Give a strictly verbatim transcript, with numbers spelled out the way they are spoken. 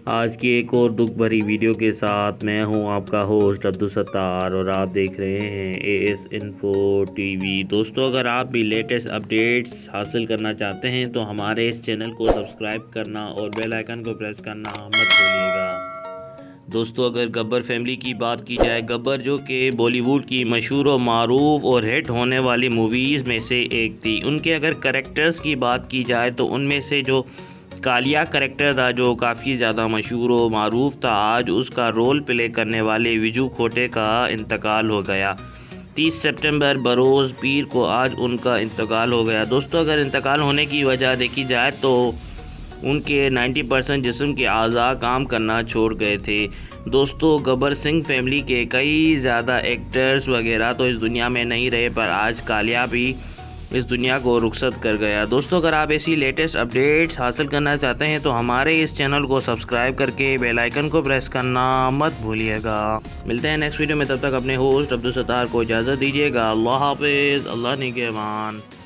आज की एक और दुख भरी वीडियो के साथ मैं हूं आपका होस्ट अब्दुल सत्तार और आप देख रहे हैं ए एस इन्फो टीवी। दोस्तों, अगर आप भी लेटेस्ट अपडेट्स हासिल करना चाहते हैं तो हमारे इस चैनल को सब्सक्राइब करना और बेल आइकन को प्रेस करना मत भूलिएगा। दोस्तों, अगर गब्बर फैमिली की बात की जाए, गब्बर जो कि बॉलीवुड की मशहूर और मारूफ और हिट होने वाली मूवीज़ में से एक थी, उनके अगर करेक्टर्स की बात की जाए तो उनमें से जो कालिया करेक्टर था जो काफ़ी ज़्यादा मशहूर और मारूफ था, आज उसका रोल प्ले करने वाले विजू खोटे का इंतकाल हो गया। तीस सितंबर बरोज़ पीर को आज उनका इंतकाल हो गया। दोस्तों, अगर इंतकाल होने की वजह देखी जाए तो उनके नब्बे परसेंट जिस्म के अज़ा काम करना छोड़ गए थे। दोस्तों, गब्बर सिंह फैमिली के कई ज़्यादा एक्टर्स वगैरह तो इस दुनिया में नहीं रहे, पर आज कालिया भी इस दुनिया को रुखसत कर गया। दोस्तों, अगर आप ऐसी लेटेस्ट अपडेट्स हासिल करना चाहते हैं तो हमारे इस चैनल को सब्सक्राइब करके बेल आइकन को प्रेस करना मत भूलिएगा। मिलते हैं नेक्स्ट वीडियो में, तब तक अपने होस्ट अब्दुल सत्तार को इजाज़त दीजिएगा। अल्लाह हाफिज़, अल्लाह निगहबान।